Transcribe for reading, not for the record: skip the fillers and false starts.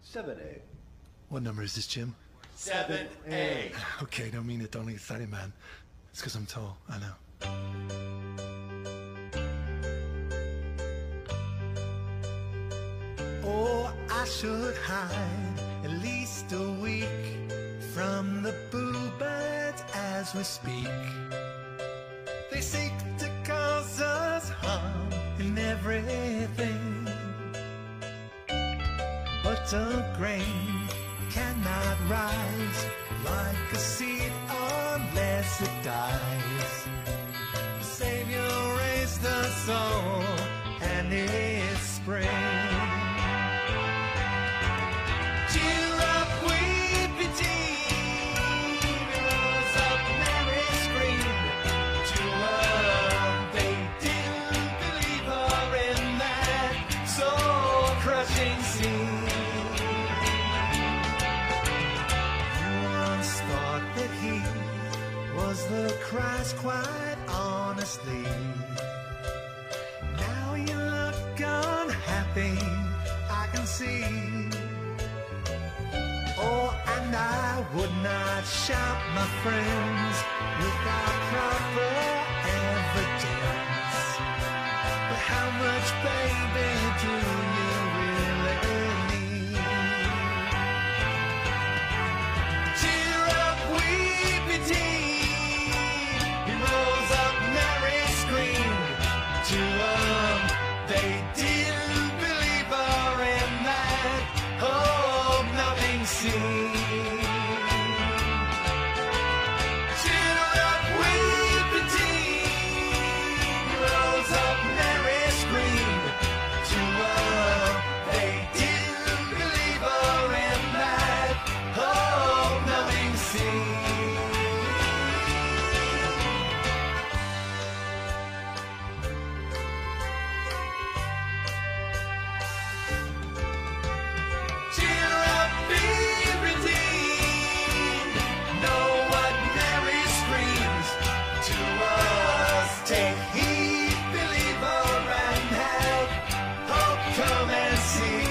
7A. What number is this, Jim? 7A. Okay, don't mean it, don't get excited, man. It's because I'm tall, I know. Oh, I should hide at least a week from the boo birds as we speak. They seek to cause us harm in everything, but a grain cannot rise like a seed unless it dies. The Savior raised the soul and it's spring. Cheer up, weepy team, rose up, Mary screamed to her. They didn't believe her in that soul-crushing scene. Thought that he was the Christ quite honestly. Now you look unhappy, I can see. Oh, and I would not shout, my friends, without proper evidence. But how much, baby, do you really need? Weepy tea, he rose up, Mary screamed to her. They didn't believe her in that hope-numbing scene. Cheer up, weepy tea, he rose up, Mary screamed to her. They didn't believe her in that hope-numbing scene. Take heed, believer, and have hope, come and see.